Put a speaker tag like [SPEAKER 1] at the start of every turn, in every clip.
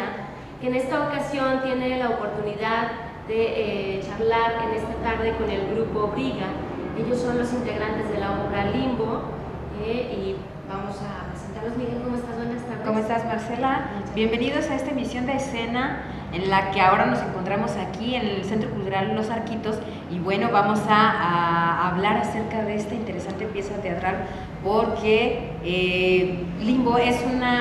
[SPEAKER 1] Marcela, que en esta ocasión tiene la oportunidad de charlar en esta tarde con el grupo Briga. Ellos son los integrantes de la obra Limbo y vamos a presentarlos. Miguel, ¿cómo estás? Buenas tardes.
[SPEAKER 2] ¿Cómo estás, Marcela? Bienvenidos a esta emisión de escena en la que ahora nos encontramos aquí en el Centro Cultural Los Arquitos y bueno, vamos a hablar acerca de esta interesante pieza teatral porque Limbo es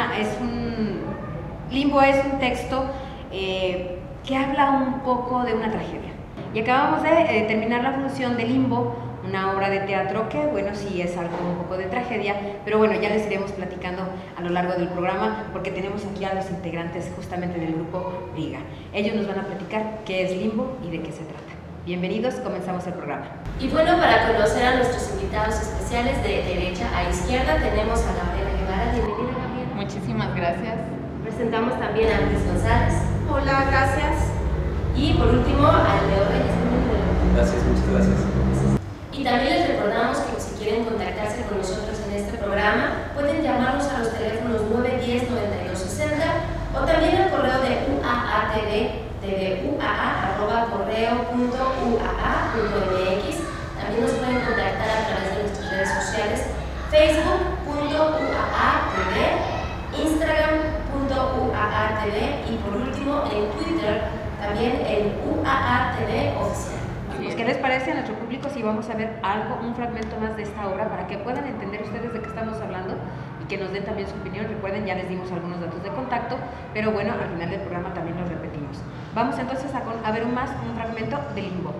[SPEAKER 2] un texto que habla un poco de una tragedia. Y acabamos de terminar la función de Limbo, una obra de teatro que, bueno, sí es algo un poco de tragedia, pero bueno, ya les iremos platicando a lo largo del programa porque tenemos aquí a los integrantes justamente del grupo Briga. Ellos nos van a platicar qué es Limbo y de qué se trata. Bienvenidos, comenzamos el programa.
[SPEAKER 1] Y bueno, para conocer a nuestros invitados especiales, de derecha a izquierda tenemos a Gabriela Guevara. Bienvenida, Gabriela.
[SPEAKER 3] Muchísimas gracias.
[SPEAKER 1] Presentamos también a Andrés González.
[SPEAKER 4] Hola, gracias.
[SPEAKER 1] Y por último, a Leo Reyes.
[SPEAKER 5] Gracias, muchas gracias.
[SPEAKER 1] Y también les recordamos que si quieren contactarse con nosotros en este programa, pueden llamarnos a los teléfonos 910-9260 o también al correo de uaatv@correo.uaa.mx. También nos pueden contactar a través de nuestras redes sociales, facebook.uaatv, instagram.uaatv y por último en Twitter también en uaatv oficial.
[SPEAKER 2] Pues, ¿qué les parece a nuestro público si vamos a ver algo, un fragmento más de esta obra para que puedan entender ustedes de qué estamos hablando y que nos den también su opinión? Recuerden, ya les dimos algunos datos de contacto, pero bueno, al final del programa también los repetimos. Vamos entonces a ver un fragmento de Limbo.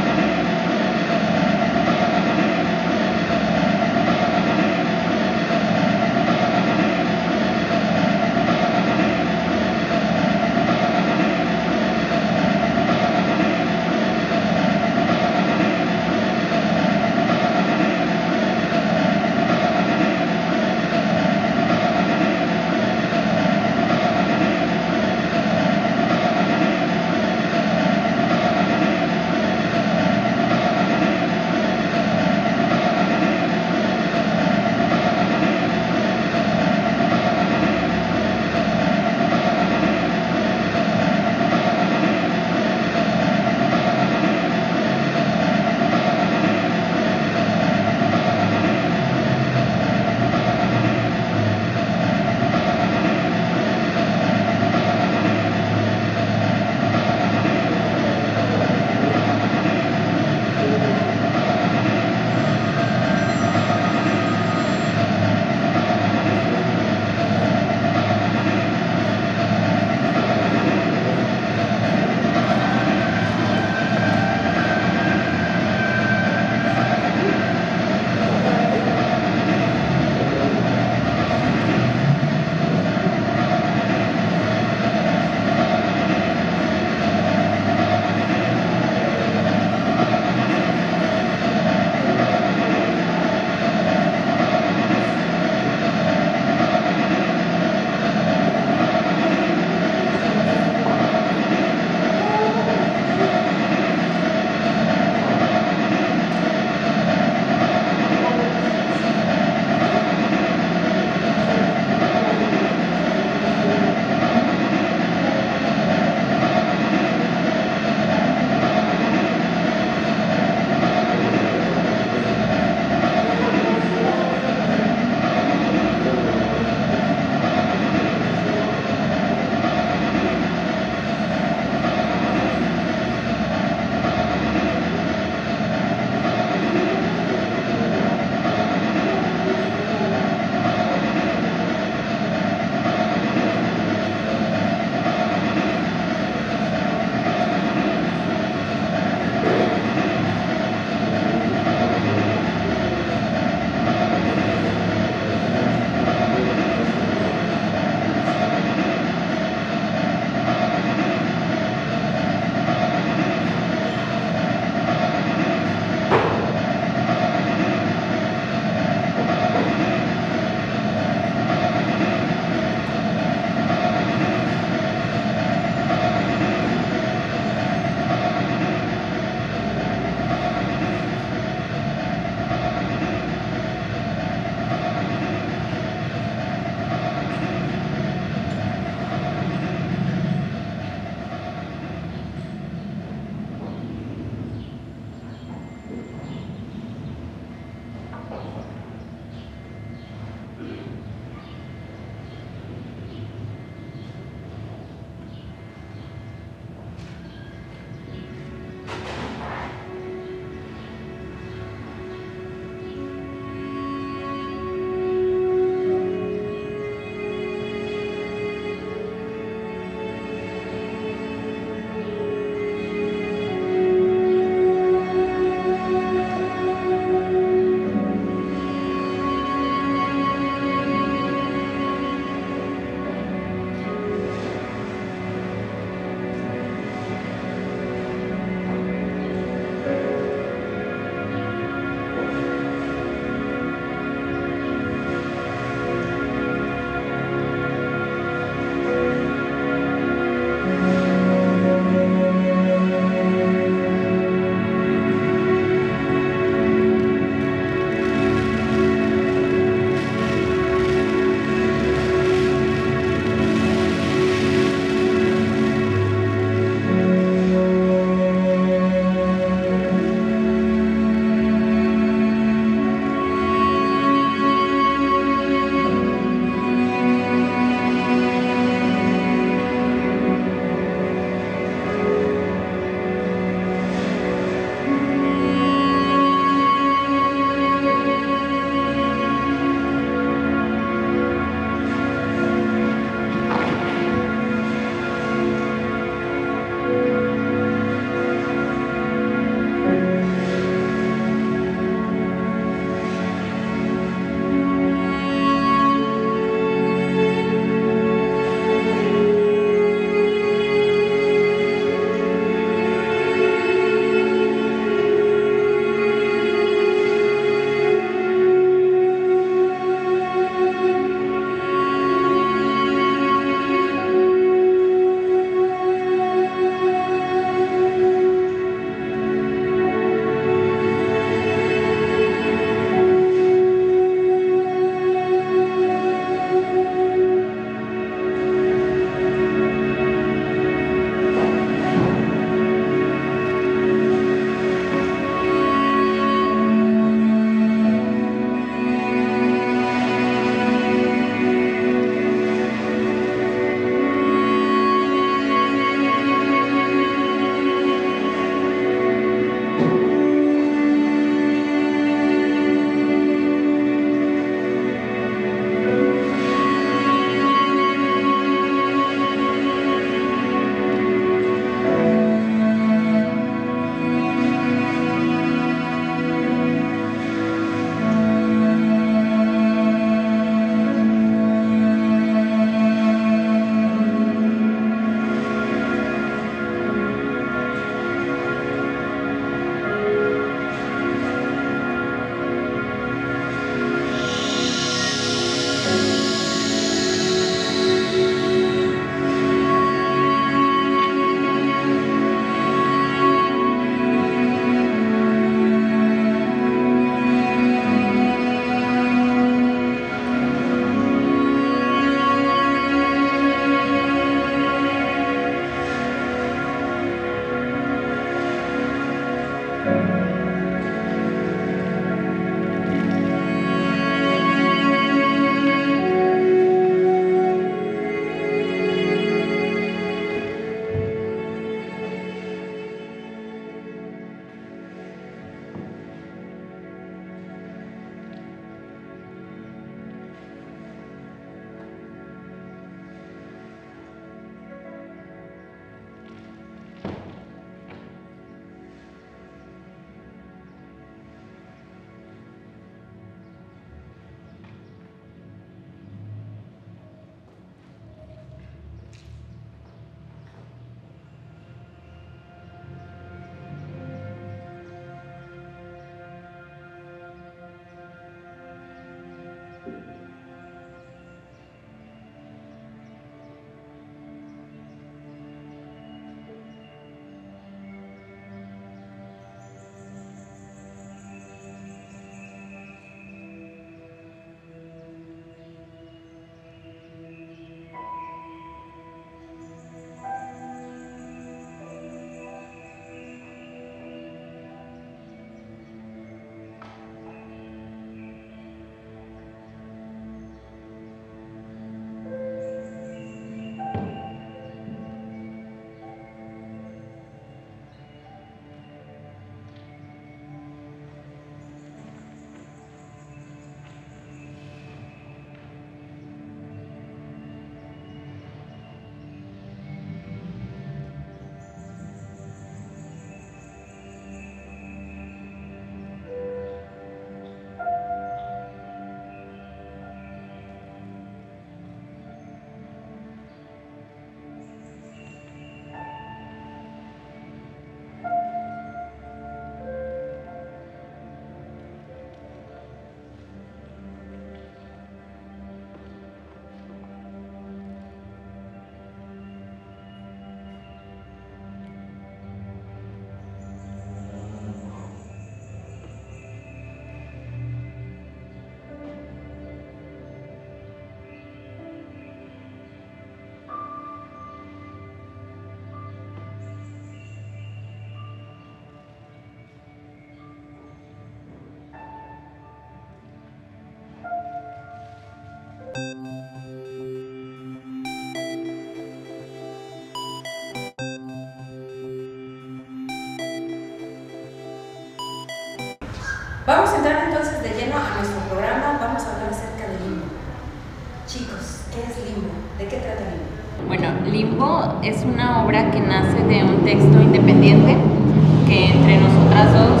[SPEAKER 2] Vamos a entrar entonces de lleno a nuestro programa. Vamos a hablar acerca del limbo. Chicos, ¿qué es limbo? ¿De qué trata limbo?
[SPEAKER 3] Bueno, Limbo es una obra que nace de un texto independiente que entre nosotras dos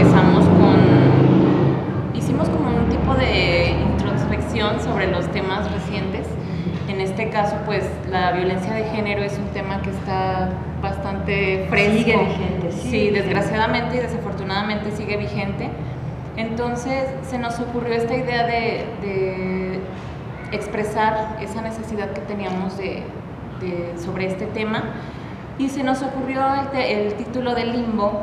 [SPEAKER 3] hicimos como un tipo de introspección sobre los temas recientes. En este caso, pues la violencia de género es un tema que está bastante fresco.
[SPEAKER 2] Sigue vigente,
[SPEAKER 3] sí, desgraciadamente y desafortunadamente sigue vigente. Entonces se nos ocurrió esta idea de expresar esa necesidad que teníamos sobre este tema, y se nos ocurrió el título de Limbo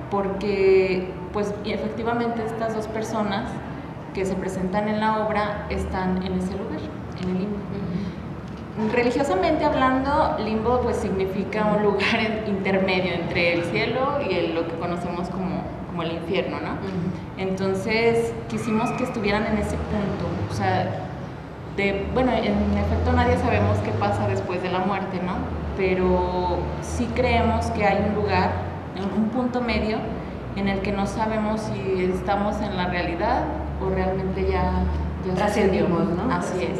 [SPEAKER 3] porque pues efectivamente estas dos personas que se presentan en la obra están en ese lugar, en el limbo. Religiosamente hablando, limbo pues significa un lugar intermedio entre el cielo y lo que conocemos como el infierno, ¿no? Entonces quisimos que estuvieran en ese punto, o sea, bueno, en efecto nadie sabemos qué pasa después de la muerte, ¿no? Pero sí creemos que hay un lugar, un punto medio, en el que no sabemos si estamos en la realidad o realmente ya
[SPEAKER 2] trascendimos, ¿no?
[SPEAKER 3] Así es.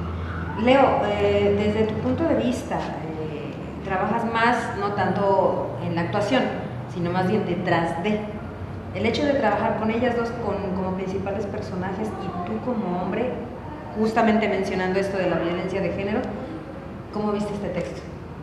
[SPEAKER 2] Leo, desde tu punto de vista, trabajas más, no tanto en la actuación, sino más bien detrás de. El hecho de trabajar con ellas dos como principales personajes y tú como hombre, justamente mencionando esto de la violencia de género, ¿cómo viste este texto?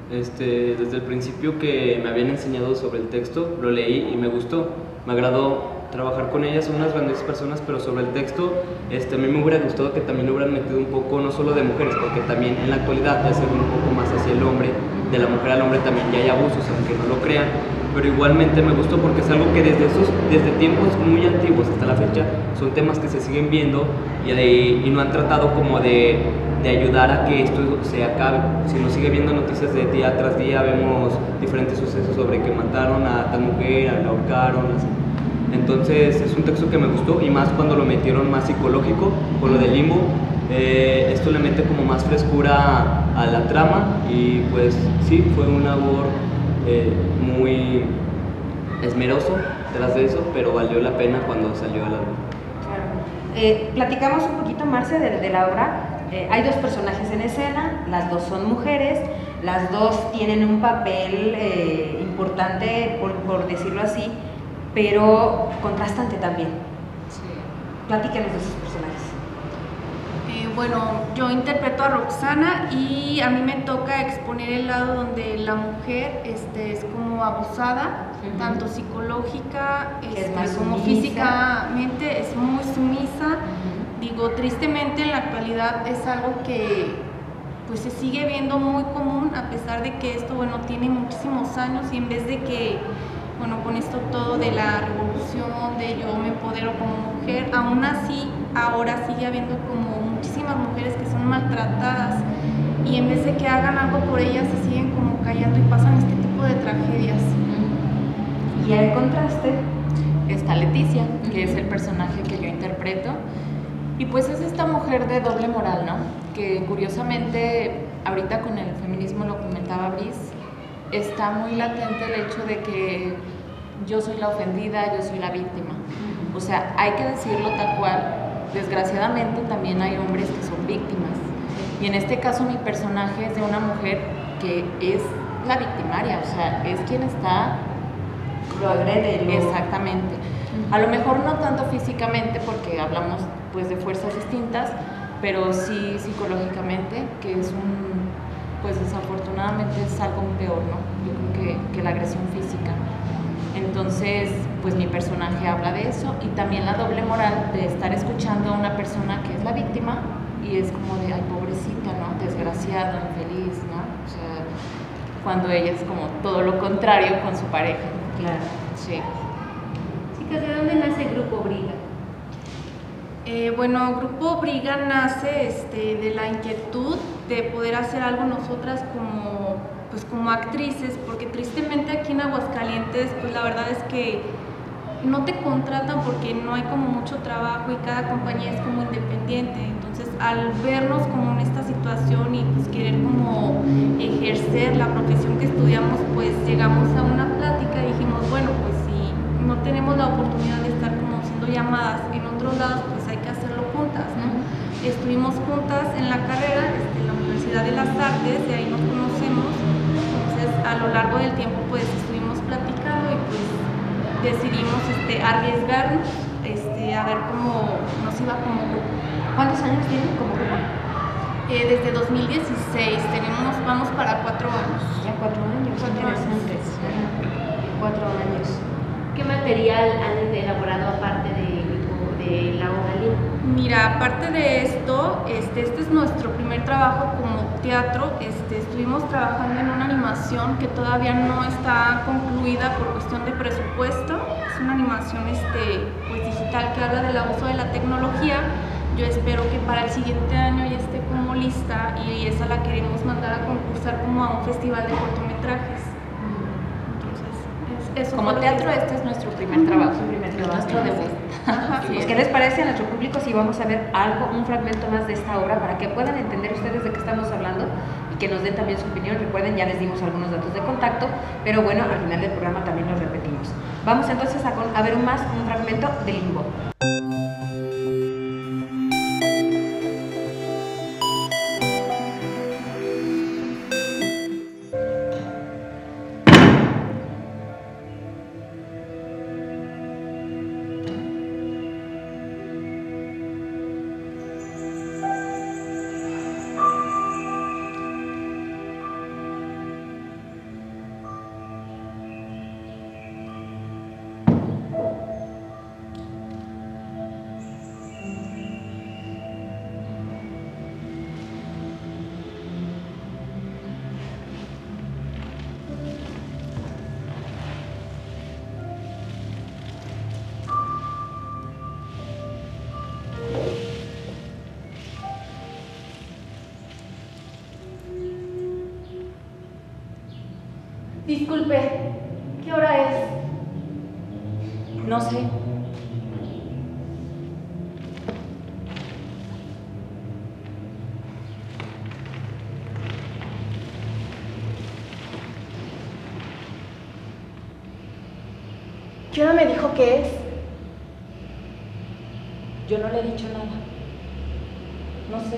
[SPEAKER 5] Desde el principio que me habían enseñado sobre el texto, lo leí y me gustó. Me agradó trabajar con ellas, son unas grandes personas, pero sobre el texto, a mí me hubiera gustado que también lo hubieran metido un poco, no solo de mujeres, porque también en la actualidad ya se ve un poco más hacia el hombre, de la mujer al hombre también ya hay abusos, aunque no lo crean, pero igualmente me gustó porque es algo que desde tiempos muy antiguos hasta la fecha son temas que se siguen viendo y no han tratado como de ayudar a que esto se acabe. Si nos sigue viendo noticias de día tras día, vemos diferentes sucesos sobre que mataron a tal mujer, la ahorcaron, así. Entonces es un texto que me gustó, y más cuando lo metieron más psicológico con lo del limbo. Esto le mete como más frescura a la trama, y pues sí, fue una labor muy esmeroso tras de eso, pero valió la pena cuando salió a la luz.
[SPEAKER 2] Claro. Platicamos un poquito, Marce, de la obra. Hay dos personajes en escena, las dos son mujeres, las dos tienen un papel importante, por decirlo así, pero contrastante también.
[SPEAKER 4] Sí.
[SPEAKER 2] Platícanos de esos personajes.
[SPEAKER 4] Bueno, yo interpreto a Roxana y a mí me toca exponer el lado donde la mujer es como abusada, tanto psicológica
[SPEAKER 2] Es más
[SPEAKER 4] como
[SPEAKER 2] sumisa.
[SPEAKER 4] físicamente, es muy sumisa. Digo, tristemente en la actualidad es algo que pues se sigue viendo muy común, a pesar de que esto, bueno, tiene muchísimos años, y en vez de que, bueno, con esto todo de la revolución, de yo me empodero como mujer, aún así ahora sigue habiendo como muchísimas mujeres que son maltratadas, y en vez de que hagan algo por ellas se siguen como callando y pasan este tipo de tragedias.
[SPEAKER 2] Y al contraste
[SPEAKER 3] Está Leticia, que es el personaje que yo interpreto, y pues es esta mujer de doble moral, ¿no? Que curiosamente, ahorita con el feminismo, lo comentaba Brice, está muy latente el hecho de que yo soy la ofendida, yo soy la víctima. O sea, hay que decirlo tal cual. Desgraciadamente también hay hombres que son víctimas. Y en este caso mi personaje es de una mujer que es la victimaria, o sea, es quien está...
[SPEAKER 2] lo agrede.
[SPEAKER 3] Exactamente. A lo mejor no tanto físicamente, porque hablamos pues de fuerzas distintas, pero sí psicológicamente, que es pues desafortunadamente es algo peor, ¿no? Yo creo que la agresión física. Entonces, pues mi personaje habla de eso, y también la doble moral de estar escuchando a una persona que es la víctima y es como de, ay, pobrecita, ¿no? Desgraciado, infeliz, ¿no? O sea, cuando ella es como todo lo contrario con su pareja.
[SPEAKER 2] Claro.
[SPEAKER 3] Sí.
[SPEAKER 1] Chicas, ¿de dónde nace el Grupo Briga?
[SPEAKER 4] Bueno, Grupo Briga nace de la inquietud de poder hacer algo nosotras como actrices, porque tristemente aquí en Aguascalientes, pues la verdad es que no te contratan porque no hay como mucho trabajo y cada compañía es como independiente. Entonces, al vernos como en esta situación y pues querer como ejercer la profesión que estudiamos, pues llegamos a una plática y dijimos, bueno, pues si no tenemos la oportunidad de estar como haciendo llamadas. En otros lados pues hay que hacerlo juntas, ¿no? Estuvimos juntas en la carrera, en la Universidad de las Artes, de ahí nos conocemos. Entonces a lo largo del tiempo pues estuvimos platicando y pues decidimos arriesgarnos, a ver cómo nos iba como grupo.
[SPEAKER 2] ¿Cuántos años tienen como grupo?
[SPEAKER 4] Desde 2016, vamos para 4 años.
[SPEAKER 2] Ya 4 años,
[SPEAKER 4] 4
[SPEAKER 2] interesantes. 4 años.
[SPEAKER 1] ¿Qué material han elaborado aparte de la obra Limbo?
[SPEAKER 4] Mira, aparte de esto, este es nuestro primer trabajo como teatro. Estuvimos trabajando en una animación que todavía no está concluida por cuestión de presupuesto. Es una animación pues digital que habla del abuso de la tecnología. Yo espero que para el siguiente año ya esté como lista y esa la queremos mandar a concursar como a un festival de cortometrajes. Entonces, eso
[SPEAKER 3] como teatro este es nuestro primer trabajo, nuestro debut.
[SPEAKER 4] Ajá,
[SPEAKER 2] Pues, ¿qué les parece a nuestro público si vamos a ver un fragmento más de esta obra para que puedan entender ustedes de qué estamos hablando y que nos den también su opinión? Recuerden, ya les dimos algunos datos de contacto, pero bueno, al final del programa también los repetimos. Vamos entonces a ver un fragmento de Limbo.
[SPEAKER 4] Disculpe, ¿qué hora es?
[SPEAKER 3] No sé.
[SPEAKER 4] ¿Qué hora me dijo que es?
[SPEAKER 3] Yo no le he dicho nada. No sé.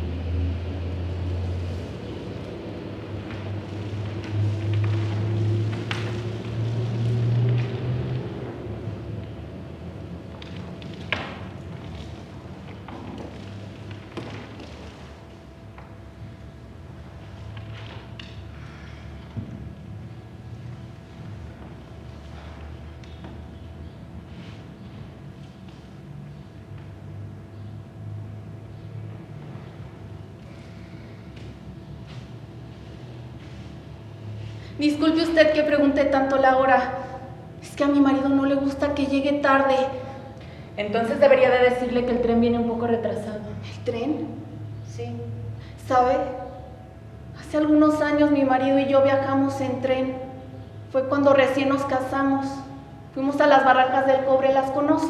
[SPEAKER 4] Disculpe usted que pregunte tanto la hora. Es que a mi marido no le gusta que llegue tarde.
[SPEAKER 3] Entonces debería de decirle que el tren viene un poco retrasado.
[SPEAKER 4] ¿El tren?
[SPEAKER 3] Sí.
[SPEAKER 4] ¿Sabe? Hace algunos años mi marido y yo viajamos en tren. Fue cuando recién nos casamos. Fuimos a las barrancas del Cobre, ¿las conoce?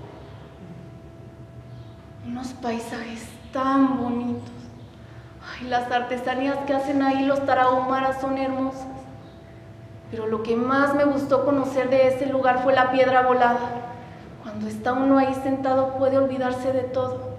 [SPEAKER 4] Unos paisajes tan bonitos. Ay, las artesanías que hacen ahí los tarahumaras son hermosas. Pero lo que más me gustó conocer de ese lugar fue la piedra volada. Cuando está uno ahí sentado puede olvidarse de todo.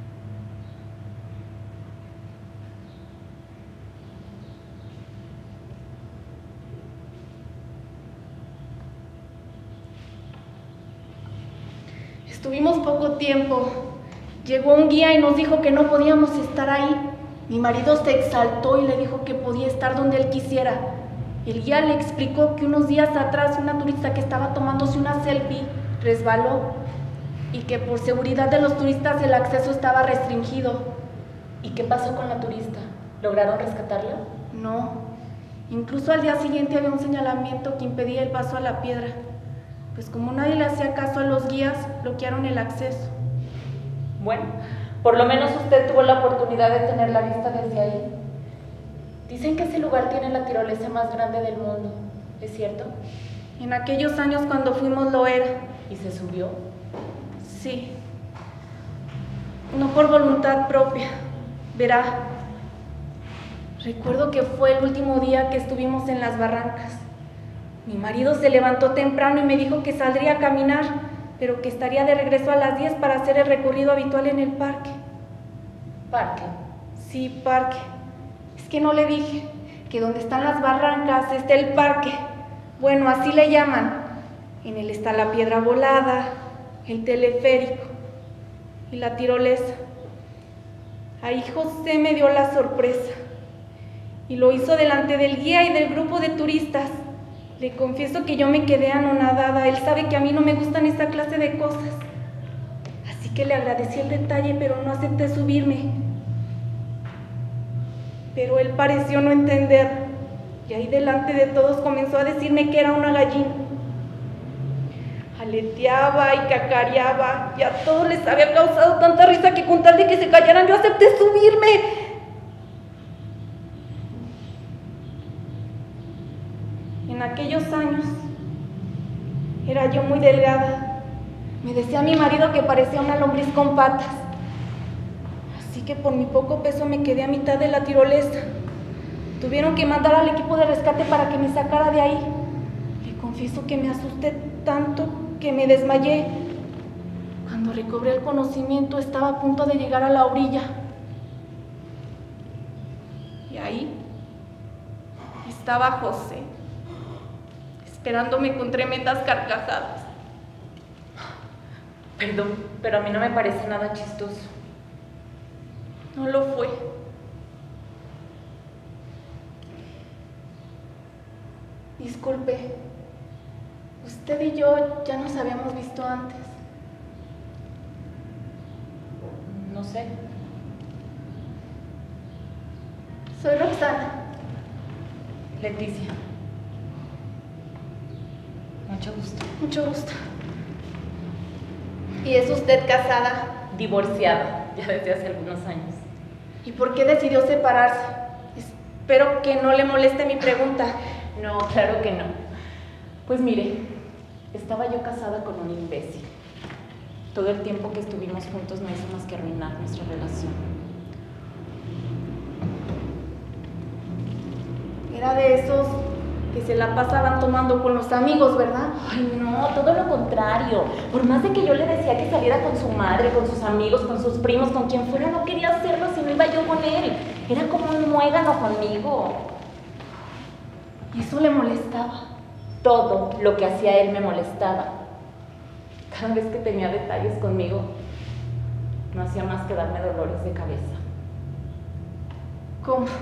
[SPEAKER 4] Estuvimos poco tiempo. Llegó un guía y nos dijo que no podíamos estar ahí. Mi marido se exaltó y le dijo que podía estar donde él quisiera. El guía le explicó que unos días atrás una turista que estaba tomándose una selfie resbaló y que por seguridad de los turistas el acceso estaba restringido.
[SPEAKER 3] ¿Y qué pasó con la turista? ¿Lograron rescatarla?
[SPEAKER 4] No. Incluso al día siguiente había un señalamiento que impedía el paso a la piedra. Pues como nadie le hacía caso a los guías, bloquearon el acceso.
[SPEAKER 3] Bueno, por lo menos usted tuvo la oportunidad de tener la vista desde ahí. Dicen que ese lugar tiene la tirolesa más grande del mundo, ¿es cierto?
[SPEAKER 4] En aquellos años cuando fuimos lo era.
[SPEAKER 3] ¿Y se subió?
[SPEAKER 4] Sí. No por voluntad propia. Verá. Recuerdo que fue el último día que estuvimos en las barrancas. Mi marido se levantó temprano y me dijo que saldría a caminar, pero que estaría de regreso a las 10 para hacer el recorrido habitual en el parque.
[SPEAKER 3] ¿Parque?
[SPEAKER 4] Sí, parque. Es que no le dije que donde están las barrancas está el parque. Bueno, así le llaman. En él está la piedra volada, el teleférico y la tirolesa. Ahí José me dio la sorpresa y lo hizo delante del guía y del grupo de turistas. Le confieso que yo me quedé anonadada. Él sabe que a mí no me gustan esa clase de cosas. Así que le agradecí el detalle, pero no acepté subirme. Pero él pareció no entender, y ahí delante de todos comenzó a decirme que era una gallina. Aleteaba y cacareaba, y a todos les había causado tanta risa que con tal de que se callaran yo acepté subirme. En aquellos años era yo muy delgada. Me decía mi marido que parecía una lombriz con patas. Así que por mi poco peso me quedé a mitad de la tirolesa. Tuvieron que mandar al equipo de rescate para que me sacara de ahí. Le confieso que me asusté tanto que me desmayé. Cuando recobré el conocimiento estaba a punto de llegar a la orilla. Y ahí estaba José, esperándome con tremendas carcajadas.
[SPEAKER 3] Perdón, pero a mí no me parece nada chistoso.
[SPEAKER 4] No lo fue. Disculpe, usted y yo ya nos habíamos visto antes.
[SPEAKER 3] No sé.
[SPEAKER 4] Soy Roxana.
[SPEAKER 3] Leticia. Mucho gusto.
[SPEAKER 4] Mucho gusto. ¿Y es usted casada?
[SPEAKER 3] Divorciada, ya desde hace algunos años.
[SPEAKER 4] ¿Y por qué decidió separarse? Espero que no le moleste mi pregunta.
[SPEAKER 3] No, claro que no. Pues mire, estaba yo casada con un imbécil. Todo el tiempo que estuvimos juntos no hizo más que arruinar nuestra relación.
[SPEAKER 4] Era de esos que se la pasaban tomando con los amigos, ¿verdad?
[SPEAKER 3] Ay, no, todo lo contrario. Por más de que yo le decía que saliera con su madre, con sus amigos, con sus primos, con quien fuera, no quería hacerlo si no iba yo con él. Era como un muégano conmigo.
[SPEAKER 4] ¿Y eso le molestaba?
[SPEAKER 3] Todo lo que hacía él me molestaba. Cada vez que tenía detalles conmigo, no hacía más que darme dolores de cabeza.
[SPEAKER 4] ¿Cómo?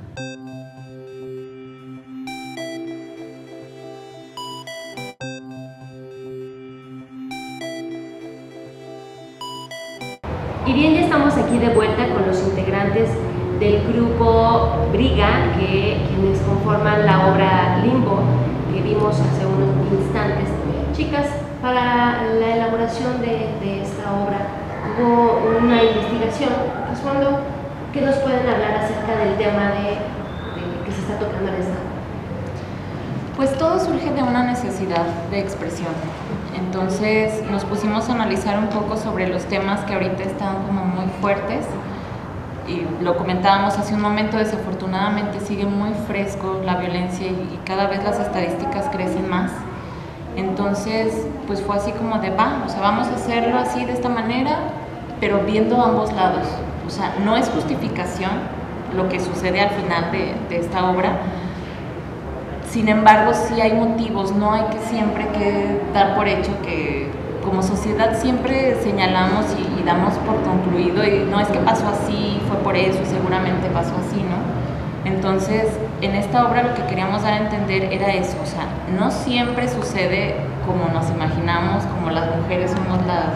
[SPEAKER 1] Y bien, ya estamos aquí de vuelta con los integrantes del grupo Briga, quienes conforman la obra Limbo, que vimos hace unos instantes. Chicas, para la elaboración de esta obra hubo una investigación a fondo. ¿Qué nos pueden hablar acerca del tema de que se está tocando en esta obra?
[SPEAKER 3] Pues todo surge de una necesidad de expresión. Entonces nos pusimos a analizar un poco sobre los temas que ahorita están como muy fuertes, y lo comentábamos hace un momento, desafortunadamente sigue muy fresco la violencia y cada vez las estadísticas crecen más. Entonces pues fue así como de o sea, vamos a hacerlo así de esta manera, pero viendo ambos lados. O sea, no es justificación lo que sucede al final de esta obra. Sin embargo, sí hay motivos, no hay que siempre que dar por hecho que como sociedad siempre señalamos y damos por concluido, y no es que pasó así, fue por eso, seguramente pasó así, ¿no? Entonces, en esta obra lo que queríamos dar a entender era eso, o sea, no siempre sucede como nos imaginamos, como las mujeres somos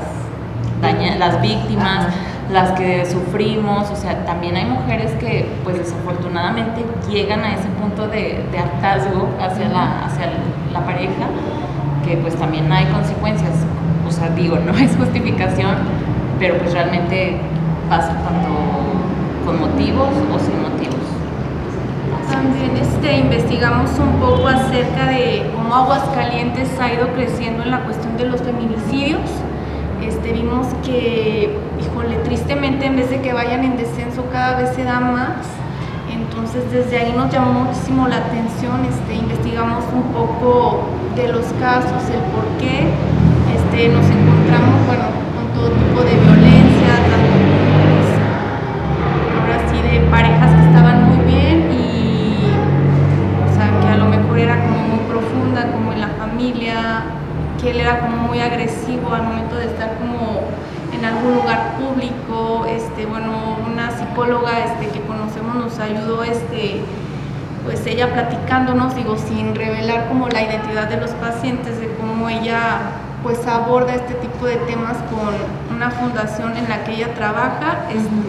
[SPEAKER 3] las víctimas, las que sufrimos. O sea, también hay mujeres que pues desafortunadamente llegan a ese punto de hartazgo hacia la pareja, que pues también hay consecuencias. O sea, digo, no es justificación, pero pues realmente pasa con motivos o sin motivos.
[SPEAKER 4] También investigamos un poco acerca de cómo Aguascalientes ha ido creciendo en la cuestión de los feminicidios. Vimos que, híjole, tristemente en vez de que vayan en descenso cada vez se da más. Entonces desde ahí nos llamó muchísimo la atención. Investigamos un poco de los casos, el por qué. nos encontramos, bueno, con todo tipo de violencia, tanto pues, ahora sí de parejas que estaban muy bien y, o sea, que a lo mejor era como muy profunda, como en la familia, que él era como muy agresivo al momento de estar como en algún lugar público. Bueno, una psicóloga que conocemos nos ayudó, pues ella platicándonos, digo, sin revelar como la identidad de los pacientes, de cómo ella pues aborda este tipo de temas con una fundación en la que ella trabaja,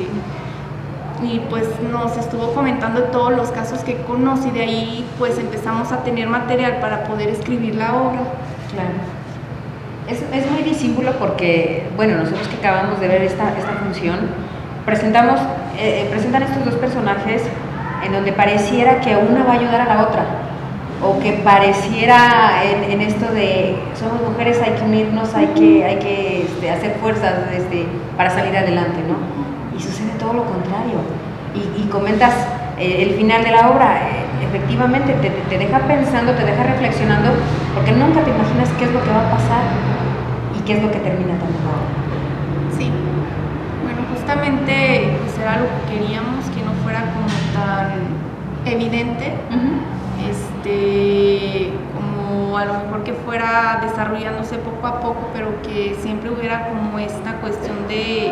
[SPEAKER 4] y pues nos estuvo comentando todos los casos que conoce, y de ahí pues empezamos a tener material para poder escribir la obra.
[SPEAKER 2] Claro. Es muy disímbulo porque, bueno, nosotros que acabamos de ver esta función, presentan estos dos personajes en donde pareciera que una va a ayudar a la otra, o que pareciera en esto de somos mujeres, hay que unirnos, hay que hacer fuerzas para salir adelante, ¿no? Y sucede todo lo contrario. Y comentas el final de la obra, efectivamente te deja pensando, te deja reflexionando, porque nunca te imaginas qué es lo que va a pasar y qué es lo que termina también la obra.
[SPEAKER 4] Sí, bueno, justamente pues era lo que queríamos, que no fuera como tan evidente, como a lo mejor que fuera desarrollándose poco a poco, pero que siempre hubiera como esta cuestión de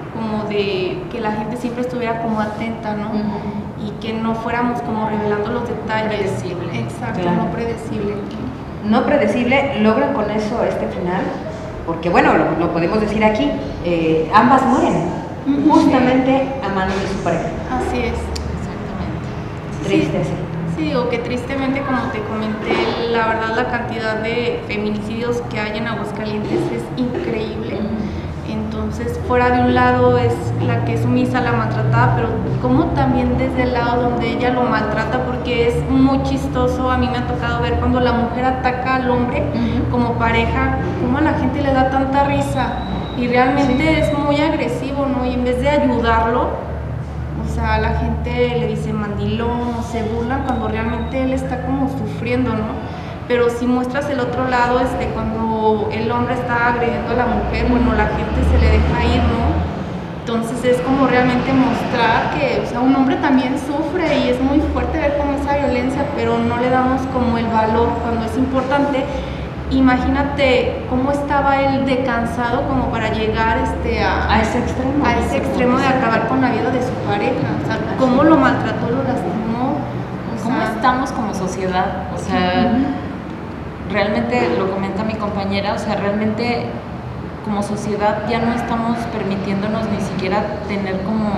[SPEAKER 4] que la gente siempre estuviera como atenta, ¿no? Y que no fuéramos como revelando los detalles.
[SPEAKER 3] Predecible.
[SPEAKER 4] Exacto,
[SPEAKER 2] Claro.
[SPEAKER 4] no predecible.
[SPEAKER 2] No predecible, logran con eso este final, porque bueno, lo podemos decir aquí, ambas mueren, justamente a manos de su pareja.
[SPEAKER 4] Así es.
[SPEAKER 3] Exactamente.
[SPEAKER 2] Triste, sí.
[SPEAKER 4] Sí, digo que tristemente, como te comenté, la verdad la cantidad de feminicidios que hay en Aguascalientes es increíble. Entonces, fuera de un lado es la que es sumisa, la maltratada, pero como también desde el lado donde ella lo maltrata, porque es muy chistoso. A mí me ha tocado ver cuando la mujer ataca al hombre como pareja, cómo a la gente le da tanta risa y realmente es muy agresivo, ¿no? Y en vez de ayudarlo, o sea, la gente le dice mandilón, o se burlan cuando realmente él está como sufriendo, ¿no? Pero si muestras el otro lado, cuando el hombre está agrediendo a la mujer, bueno, la gente se le deja ir, ¿no? Entonces es como realmente mostrar que, o sea, un hombre también sufre y es muy fuerte ver como esa violencia, pero no le damos como el valor cuando es importante. Imagínate cómo estaba él de cansado como para llegar
[SPEAKER 2] a ese extremo.
[SPEAKER 4] A ese extremo de acabar con la vida de su pareja. O sea, cómo lo maltrató, lo lastimó.
[SPEAKER 3] ¿Cómo estamos como sociedad? O sea, realmente lo comenta mi compañera, o sea, realmente como sociedad ya no estamos permitiéndonos ni siquiera tener como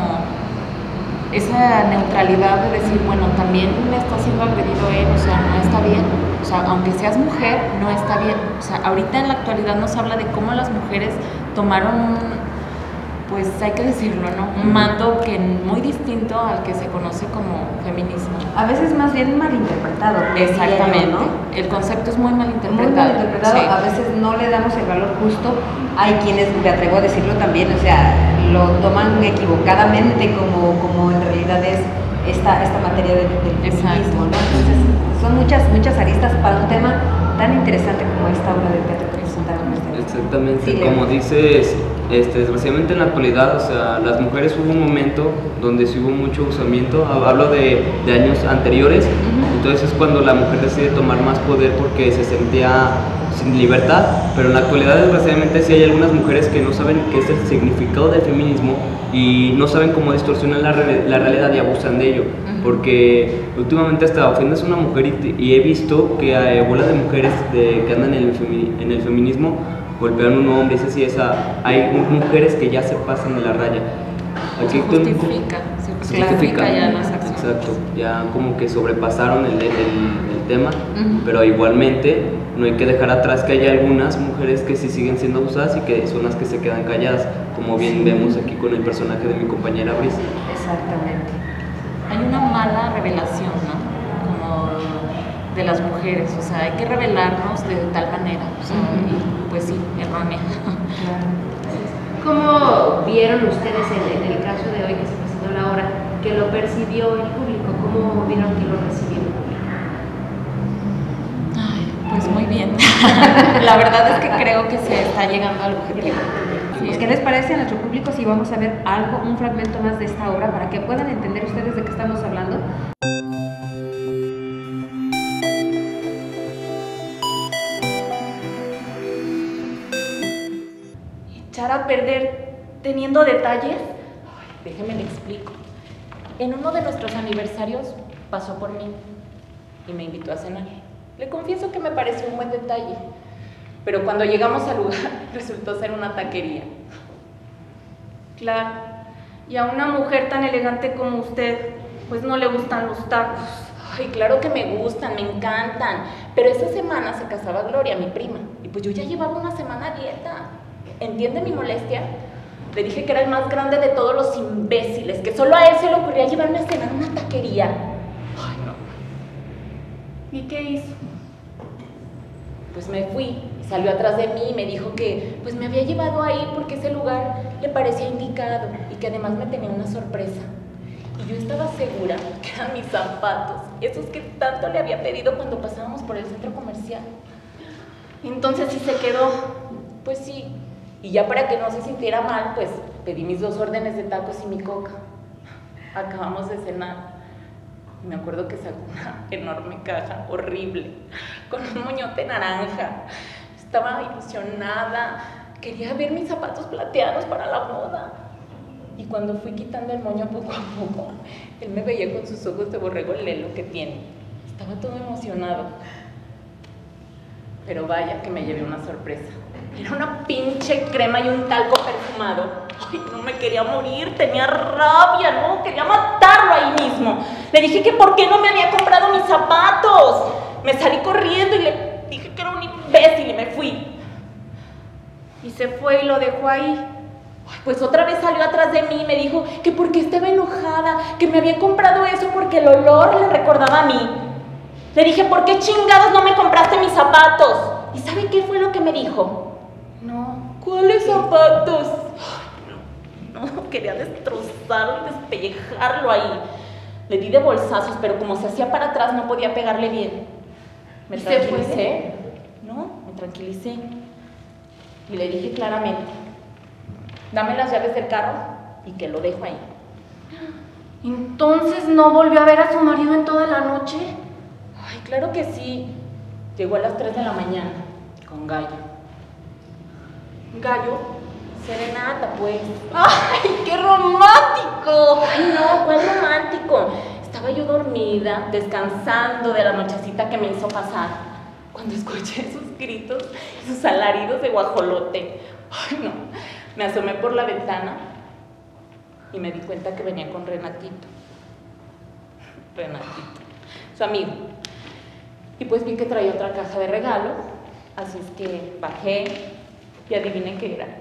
[SPEAKER 3] esa neutralidad de decir, bueno, también me está siendo agredido él, o sea, no está bien. O sea, aunque seas mujer, no está bien. O sea, ahorita en la actualidad nos habla de cómo las mujeres tomaron pues hay que decirlo, ¿no? Un mando que muy distinto al que se conoce como feminismo.
[SPEAKER 2] A veces más bien malinterpretado.
[SPEAKER 3] Exactamente,
[SPEAKER 2] ¿no?
[SPEAKER 3] El concepto es muy malinterpretado.
[SPEAKER 2] Muy malinterpretado,
[SPEAKER 3] sí.
[SPEAKER 2] A veces no le damos el valor justo. Hay quienes, me atrevo a decirlo también, o sea, lo toman equivocadamente como en realidad es esta materia del feminismo, ¿no? Entonces, son muchas aristas para un tema tan interesante como esta obra de teatro que presentaron ustedes.
[SPEAKER 5] Exactamente,
[SPEAKER 2] Sí,
[SPEAKER 5] como dices, desgraciadamente en la actualidad, o sea, las mujeres hubo un momento donde sí hubo mucho usamiento, hablo de años anteriores, entonces es cuando la mujer decide tomar más poder porque se sentía sin libertad, pero en la actualidad desgraciadamente sí hay algunas mujeres que no saben qué es el significado del feminismo y no saben cómo distorsionan la realidad y abusan de ello, porque últimamente hasta ofendes a una mujer y he visto que hay bolas de mujeres que andan en el feminismo golpean a un hombre, hay mujeres que ya se pasan de la raya.
[SPEAKER 3] Se justifica ya las acciones.
[SPEAKER 5] Exacto, ya como que sobrepasaron el tema, pero igualmente no hay que dejar atrás que hay algunas mujeres que sí siguen siendo abusadas y que son las que se quedan calladas, como bien vemos aquí con el personaje de mi compañera Brice.
[SPEAKER 2] Exactamente.
[SPEAKER 3] Hay una mala revelación, ¿no? Como de las mujeres, o sea, hay que revelarnos de tal manera, o sea, y pues sí, errónea.
[SPEAKER 1] ¿Cómo vieron ustedes en el caso de hoy que se presentó la obra, que lo percibió el público? ¿Cómo vieron que lo recibió el público?
[SPEAKER 3] Ay, pues muy bien. la verdad es que creo que se está llegando al objetivo.
[SPEAKER 2] Pues, ¿qué les parece a nuestro público si vamos a ver algo, un fragmento más de esta obra para que puedan entender ustedes de qué estamos hablando?
[SPEAKER 4] ¿Echar a perder teniendo detalles?
[SPEAKER 3] Déjeme le explico. En uno de nuestros aniversarios pasó por mí y me invitó a cenar. Le confieso que me pareció un buen detalle, pero cuando llegamos al lugar resultó ser una taquería.
[SPEAKER 4] Claro, y a una mujer tan elegante como usted, pues no le gustan los tacos.
[SPEAKER 3] Ay, claro que me gustan, me encantan, pero esa semana se casaba Gloria, mi prima, y pues yo ya llevaba una semana a dieta. ¿Entiende mi molestia? Le dije que era el más grande de todos los imbéciles, que solo a él se le ocurría llevarme a cenar a una taquería. Ay, no.
[SPEAKER 4] ¿Y qué hizo?
[SPEAKER 3] Pues me fui y salió atrás de mí y me dijo que pues me había llevado ahí porque ese lugar le parecía indicado y que además me tenía una sorpresa. Y yo estaba segura que eran mis zapatos, esos que tanto le había pedido cuando pasábamos por el centro comercial.
[SPEAKER 4] Entonces sí se quedó.
[SPEAKER 3] Pues sí, y ya para que no se sintiera mal, pues pedí mis 2 órdenes de tacos y mi coca. Acabamos de cenar. Y me acuerdo que sacó una enorme caja horrible, con un moñote naranja. Estaba ilusionada, quería ver mis zapatos plateados para la boda. Y cuando fui quitando el moño poco a poco, él me veía con sus ojos de borrego lelo que tiene. Estaba todo emocionado. Pero vaya que me llevé una sorpresa. Era una pinche crema y un talco perfumado. Ay, no me quería morir, tenía rabia, no, quería matarlo ahí mismo. Le dije que por qué no me había comprado mis zapatos. Me salí corriendo y le dije que era un imbécil y me fui.
[SPEAKER 4] Y se fue y lo dejó ahí.
[SPEAKER 3] Ay, pues otra vez salió atrás de mí y me dijo que porque estaba enojada, que me había comprado eso porque el olor le recordaba a mí. Le dije, ¿por qué chingados no me compraste mis zapatos? ¿Y sabe qué fue lo que me dijo?
[SPEAKER 4] No.
[SPEAKER 3] ¿Cuáles zapatos? No, quería destrozarlo y despellejarlo ahí. Le di de bolsazos, pero como se hacía para atrás no podía pegarle bien. Me
[SPEAKER 4] ¿Y se
[SPEAKER 3] tranquilicé. No, me tranquilicé. Y le dije claramente, dame las llaves del carro y que lo dejo ahí.
[SPEAKER 4] Entonces no volvió a ver a su marido en toda la noche.
[SPEAKER 3] Ay, claro que sí. Llegó a las 3 de la mañana con Gallo.
[SPEAKER 4] ¿Gallo?
[SPEAKER 3] Serenata, pues.
[SPEAKER 4] ¡Ay, qué romántico!
[SPEAKER 3] Ay, no, ¿cuál romántico? Estaba yo dormida, descansando de la nochecita que me hizo pasar, cuando escuché sus gritos, sus alaridos de guajolote. Ay, no. Me asomé por la ventana y me di cuenta que venía con Renatito. Renatito, su amigo. Y pues vi que traía otra caja de regalo, así es que bajé y adiviné qué era.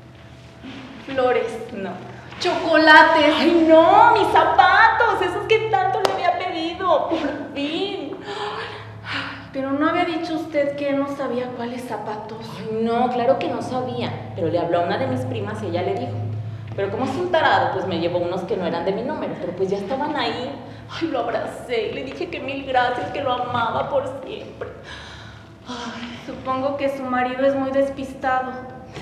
[SPEAKER 4] Flores.
[SPEAKER 3] No.
[SPEAKER 4] Chocolates.
[SPEAKER 3] ¡Ay, no! ¡Mis zapatos! Esos que tanto le había pedido. ¡Por fin!
[SPEAKER 4] Pero no había dicho usted que no sabía cuáles zapatos.
[SPEAKER 3] Ay, no, claro que no sabía. Pero le habló a una de mis primas y ella le dijo. Pero como es un tarado, pues me llevó unos que no eran de mi número. Pero pues ya estaban ahí. Ay, lo abracé y le dije que 1000 gracias, que lo amaba por siempre.
[SPEAKER 4] Ay, supongo que su marido es muy despistado.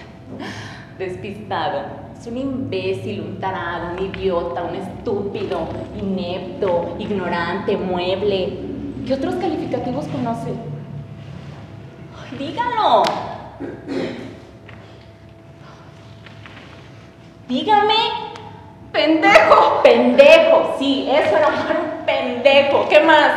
[SPEAKER 3] Despistado. Es un imbécil, un tarado, un idiota, un estúpido, inepto, ignorante, mueble. ¿Qué otros calificativos conoce? Ay, dígalo. Dígame.
[SPEAKER 4] ¡Pendejo!
[SPEAKER 3] Pendejo, sí, eso era un pendejo. ¿Qué más?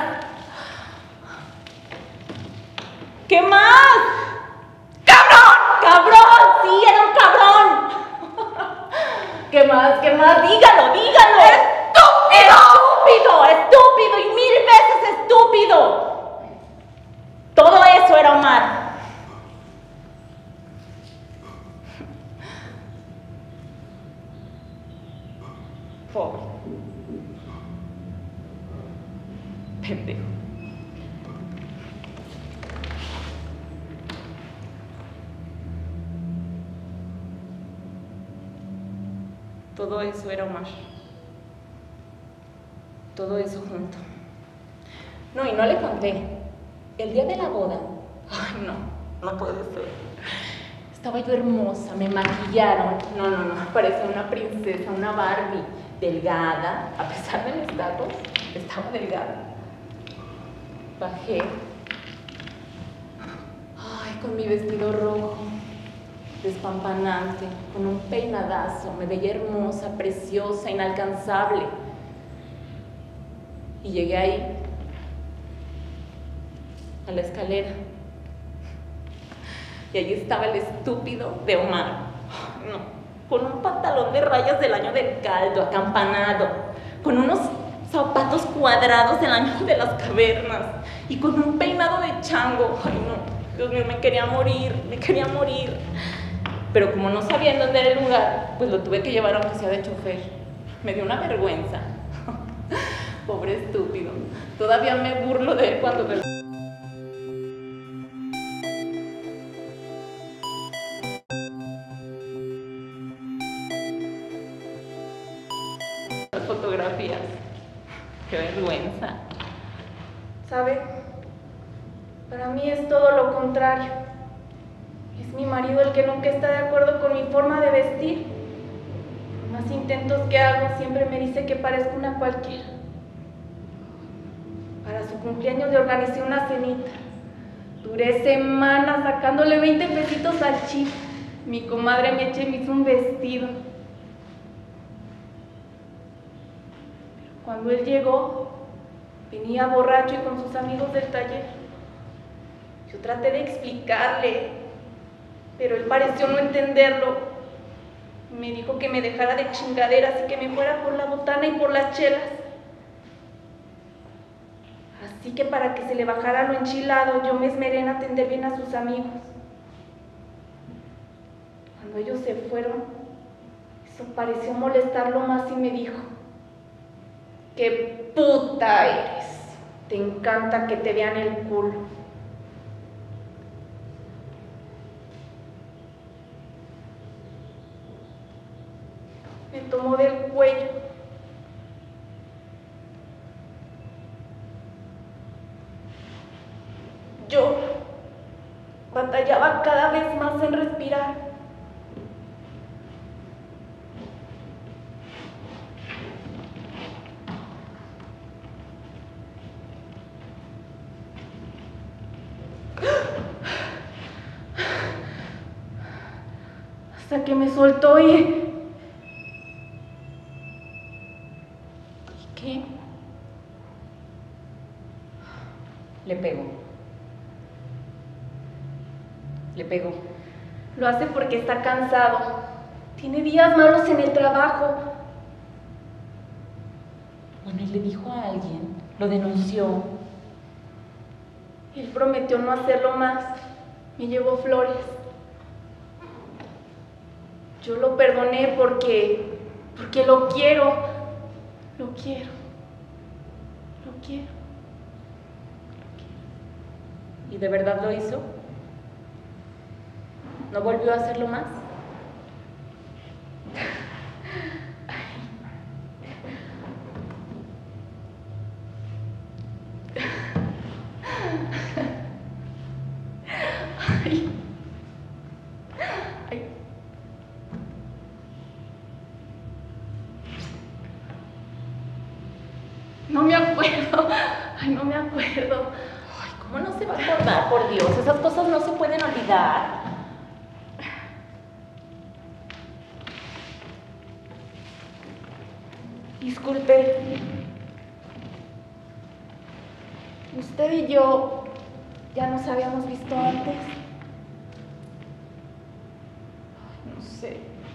[SPEAKER 3] ¿Qué más? ¡Cabrón! ¡Cabrón! Sí, era un cabrón. ¿Qué más? ¿Qué más? Dígalo, dígalo. ¡Estúpido! ¡Estúpido! ¡Estúpido! ¡Y 1000 veces estúpido! Todo eso era Omar. Pobre. Pendejo. Todo eso era Omar. Todo eso junto. No, y no le conté. El día de la boda, ay no, no puede ser. Estaba yo hermosa, me maquillaron. No, parecía una princesa, una Barbie. Delgada, a pesar de mis datos, estaba delgada. Bajé. Ay, con mi vestido rojo, despampanante, con un peinadazo, me veía hermosa, preciosa, inalcanzable. Y llegué ahí, a la escalera. Y allí estaba el estúpido de Omar. No, con un pantalón de rayas del año del caldo, acampanado, con unos zapatos cuadrados del año de las cavernas y con un peinado de chango. Ay, no, Dios mío, me quería morir. Pero como no sabía en dónde era el lugar, pues lo tuve que llevar aunque sea de chofer. Me dio una vergüenza. Pobre estúpido. Todavía me burlo de él cuando me... las fotografías. Qué vergüenza.
[SPEAKER 4] ¿Sabe? Para mí es todo lo contrario. Es mi marido el que nunca está de acuerdo con mi forma de vestir. Por más intentos que hago, siempre me dice que parezco una cualquiera. Para su cumpleaños le organicé una cenita. Duré semanas sacándole 20 pesitos al chip. Mi comadre Meche me hizo un vestido. Cuando él llegó, venía borracho y con sus amigos del taller. Yo traté de explicarle, pero él pareció no entenderlo. Me dijo que me dejara de chingaderas y que me fuera por la botana y por las chelas. Así que para que se le bajara lo enchilado, yo me esmeré en atender bien a sus amigos. Cuando ellos se fueron, eso pareció molestarlo más y me dijo: ¡qué puta eres! Te encanta que te vean el culo. Me tomó del cuello. Yo batallaba cada vez más en respirar. Hasta que me soltó y...
[SPEAKER 3] ¿Qué? Le pegó.
[SPEAKER 4] Lo hace porque está cansado. Tiene días malos en el trabajo.
[SPEAKER 3] Bueno, y le dijo a alguien, lo denunció.
[SPEAKER 4] Él prometió no hacerlo más. Me llevó flores. Yo lo perdoné porque lo quiero. Lo quiero.
[SPEAKER 3] ¿Y de verdad lo hizo? ¿No volvió a hacerlo más?
[SPEAKER 4] No me acuerdo. No me acuerdo.
[SPEAKER 3] Ay, ¿cómo no se va a acordar? Por Dios, esas cosas no se pueden olvidar.
[SPEAKER 4] Disculpe. Usted y yo ya nos habíamos visto antes. No sé.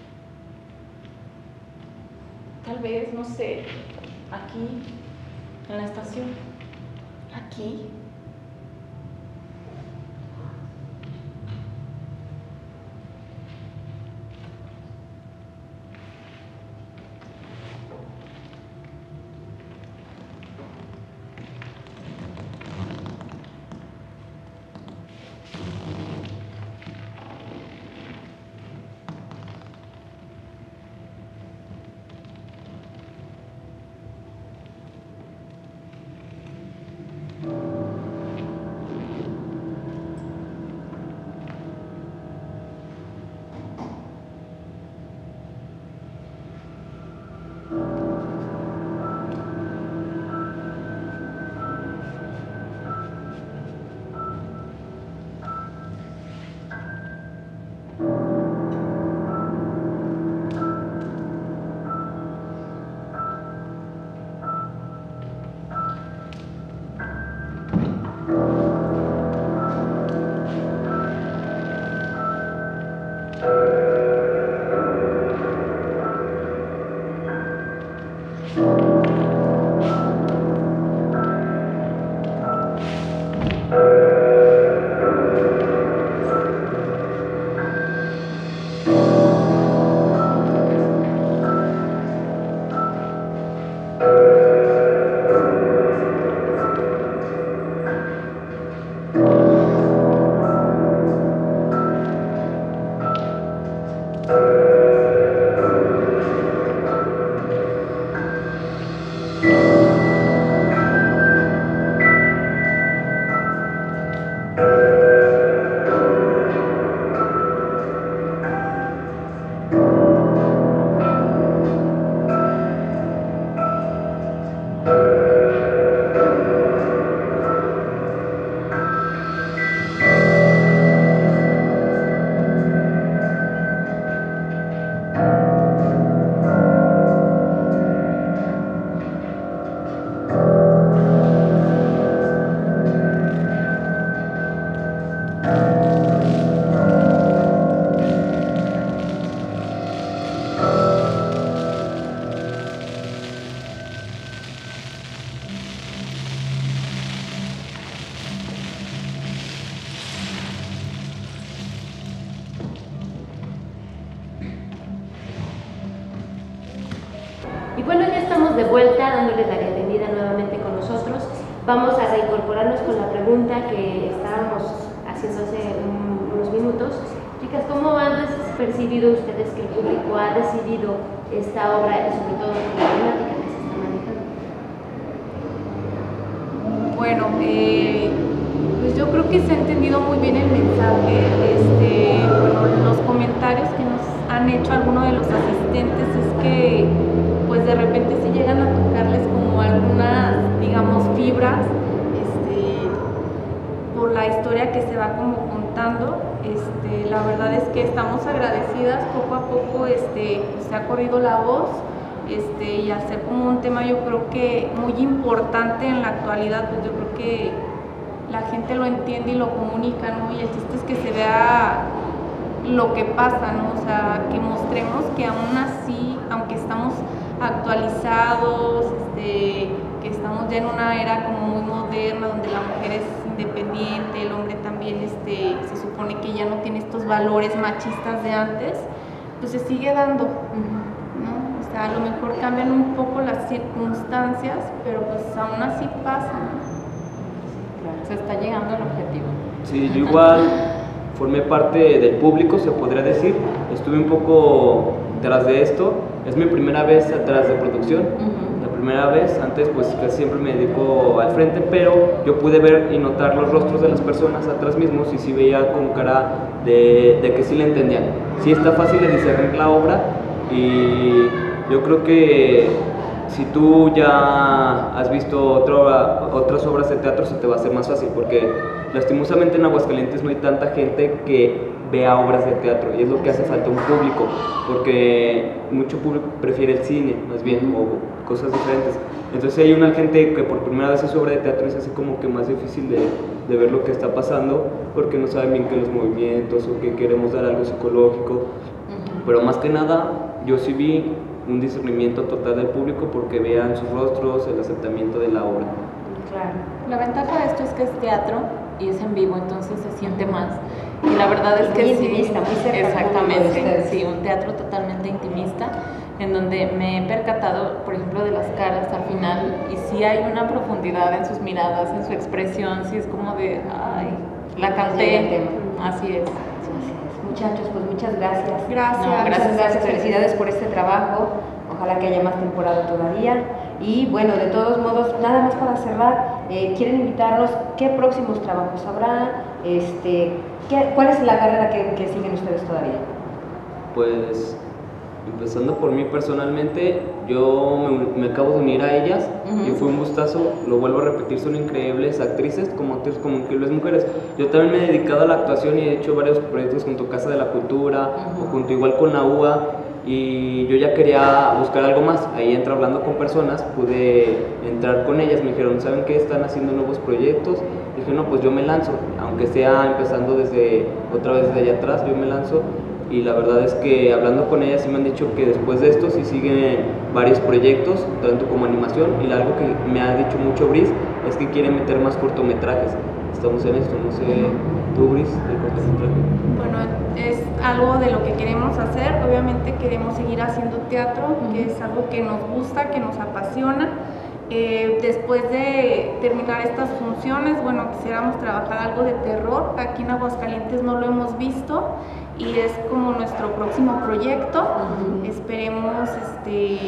[SPEAKER 4] Tal vez, no sé,
[SPEAKER 3] Aquí, en la estación.
[SPEAKER 4] aquí.
[SPEAKER 1] Y bueno, ya estamos de vuelta dándoles la bienvenida nuevamente con nosotros. Vamos a reincorporarnos con la pregunta que estábamos haciendo hace unos minutos. Chicas, ¿cómo han percibido ustedes que el público ha recibido esta obra y sobre todo la temática que se está manejando?
[SPEAKER 4] Bueno, pues yo creo que se ha entendido muy bien el mensaje. Bueno, los comentarios que nos han hecho algunos de los asistentes es que pues de repente sí llegan a tocarles como algunas, digamos, fibras por la historia que se va como contando. La verdad es que estamos agradecidas, poco a poco se ha corrido la voz y al ser como un tema yo creo que muy importante en la actualidad, pues yo creo que la gente lo entiende y lo comunica, ¿no? Y el chiste es que se vea lo que pasa, ¿no? O sea, que mostremos que aún así, aunque estamos actualizados, que estamos ya en una era como muy moderna, donde la mujer es independiente, el hombre también se supone que ya no tiene estos valores machistas de antes, pues se sigue dando, ¿no? O sea, a lo mejor cambian un poco las circunstancias, pero pues aún así pasa, ¿no?
[SPEAKER 3] Se está llegando al objetivo.
[SPEAKER 5] Sí, yo igual formé parte del público, se podría decir. Estuve un poco tras de esto. Es mi primera vez atrás de producción. La primera vez, antes pues casi siempre me dedico al frente, pero yo pude ver y notar los rostros de las personas atrás mismos y sí veía con cara de que sí le entendían. Sí está fácil de discernir la obra y yo creo que si tú ya has visto otras obras de teatro se te va a hacer más fácil, porque lastimosamente en Aguascalientes no hay tanta gente que vea obras de teatro y es lo que hace falta un público, porque mucho público prefiere el cine más bien o cosas diferentes. Entonces hay una gente que por primera vez hace obra de teatro, es así como que más difícil de ver lo que está pasando, porque no saben bien que los movimientos o que queremos dar algo psicológico, pero más que nada yo sí vi un discernimiento total del público porque vean sus rostros, el aceptamiento de la obra.
[SPEAKER 2] Claro.
[SPEAKER 3] La ventaja de esto es que es teatro y es en vivo, entonces se siente más. Y la verdad es que
[SPEAKER 2] muy
[SPEAKER 3] sí,
[SPEAKER 2] intimista, muy cerca al público de
[SPEAKER 3] exactamente,
[SPEAKER 2] ustedes.
[SPEAKER 3] sí, un teatro totalmente intimista, en donde me he percatado, por ejemplo, de las caras al final, y sí hay una profundidad en sus miradas, en su expresión, sí es como de, ay, la canté, así es.
[SPEAKER 2] Muchachos, pues muchas gracias.
[SPEAKER 4] Gracias.
[SPEAKER 3] No,
[SPEAKER 2] Muchas gracias, felicidades por este trabajo. Ojalá que haya más temporada todavía. Y bueno, de todos modos, nada más para cerrar, quieren invitarnos, ¿qué próximos trabajos habrá? ¿Cuál es la carrera que siguen ustedes todavía?
[SPEAKER 5] Pues empezando por mí personalmente, yo me acabo de unir a ellas y fue un gustazo, lo vuelvo a repetir, son increíbles actrices, como increíbles mujeres. Yo también me he dedicado a la actuación y he hecho varios proyectos junto a Casa de la Cultura o junto igual con la UA, y yo ya quería buscar algo más. Ahí entré hablando con personas, pude entrar con ellas, me dijeron, ¿saben qué? Están haciendo nuevos proyectos. Dije, no, pues yo me lanzo, aunque sea empezando otra vez desde allá atrás, yo me lanzo. Y la verdad es que hablando con ellas sí me han dicho que después de esto sí siguen varios proyectos, tanto como animación, y algo que me ha dicho mucho Brice es que quieren meter más cortometrajes. Estamos en esto, no sé, tú Brice, el cortometraje.
[SPEAKER 4] Bueno, es algo de lo que queremos hacer. Obviamente queremos seguir haciendo teatro, que es algo que nos gusta, que nos apasiona. Después de terminar estas funciones, bueno, quisiéramos trabajar algo de terror. Aquí en Aguascalientes no lo hemos visto y es como nuestro próximo proyecto. Esperemos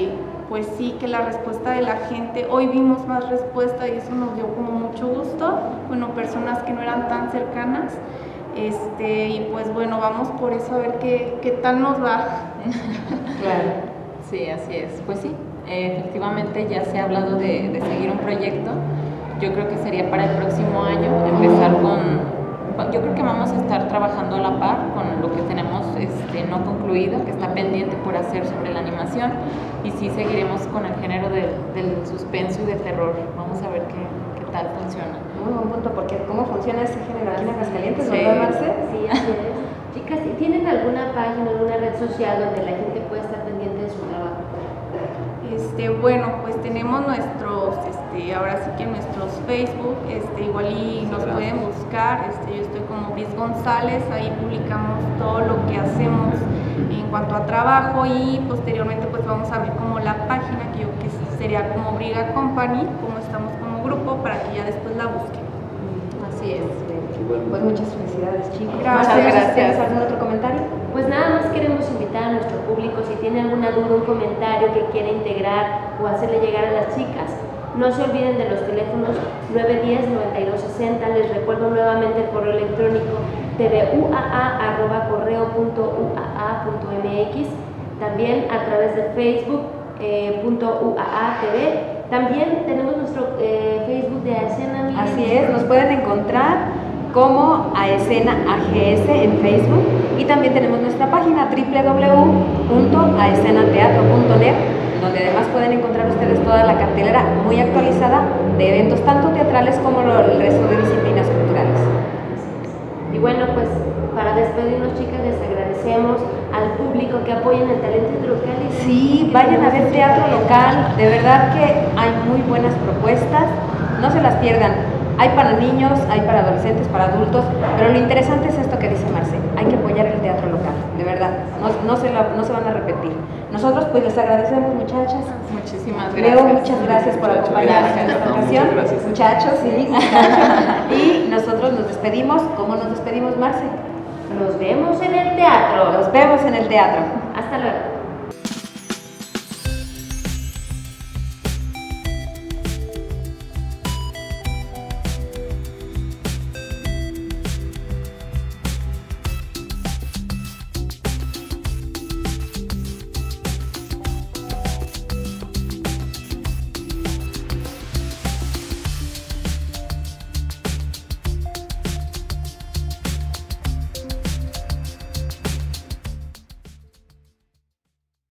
[SPEAKER 4] pues sí, que la respuesta de la gente, hoy vimos más respuesta y eso nos dio como mucho gusto, bueno, personas que no eran tan cercanas, y pues bueno, vamos por eso a ver qué tal nos va.
[SPEAKER 2] Claro.
[SPEAKER 3] Sí, así es. Pues sí, efectivamente ya se ha hablado de seguir un proyecto. Yo creo que sería para el próximo año empezar yo creo que vamos a estar trabajando a la par con lo que tenemos no concluido, que está pendiente por hacer sobre la animación, y sí seguiremos con el género del suspenso y de terror. Vamos a ver qué tal funciona.
[SPEAKER 2] Muy buen punto, porque ¿cómo funciona ese género aquí en Aguascalientes?
[SPEAKER 3] Sí.
[SPEAKER 2] ¿Verdad, Marce?
[SPEAKER 1] Sí, así es. Chicas, ¿tienen alguna página, alguna red social donde la gente pueda estar pendiente de su trabajo?
[SPEAKER 4] Bueno, pues tenemos nuestros, ahora sí que nuestros Facebook, igual y nos pueden buscar, yo estoy como Bris González, ahí publicamos todo lo que hacemos en cuanto a trabajo, y posteriormente pues vamos a abrir como la página que yo que sería como Briga Company, como estamos como grupo, para que ya después la busquen.
[SPEAKER 3] Así es.
[SPEAKER 2] Pues muchas felicidades, chicos.
[SPEAKER 4] Gracias.
[SPEAKER 2] Marce, ¿tienes ¿tienes algún otro comentario?
[SPEAKER 1] Pues nada más queremos invitar a nuestro público, si tiene alguna duda, un comentario que quiera integrar o hacerle llegar a las chicas, no se olviden de los teléfonos 910-9260, les recuerdo nuevamente el correo electrónico tvuaa@correo.uaa.mx, también a través de Facebook .uaa.tv. También tenemos nuestro Facebook de Aescena.
[SPEAKER 2] Así es, nos pueden encontrar como Aescena AGS en Facebook, y también tenemos nuestra página www.aescenateatro.net, donde además pueden encontrar ustedes toda la cartelera muy actualizada de eventos tanto teatrales como el resto de disciplinas culturales.
[SPEAKER 1] Y bueno, pues para despedirnos, chicas, les agradecemos al público que apoyen el talento local.
[SPEAKER 2] Sí, vayan a ver teatro local, de verdad que hay muy buenas propuestas, no se las pierdan. Hay para niños, hay para adolescentes, para adultos, pero lo interesante es esto que dice Marce, hay que apoyar el teatro local, de verdad, no se van a repetir. Nosotros pues les agradecemos, muchachas.
[SPEAKER 3] Muchísimas gracias.
[SPEAKER 2] Leo, muchas gracias por acompañarnos en esta ocasión. Muchachos, sí, y nosotros nos despedimos. ¿Cómo nos despedimos, Marce?
[SPEAKER 1] Nos vemos en el teatro.
[SPEAKER 2] Nos vemos en el teatro.
[SPEAKER 1] Hasta luego.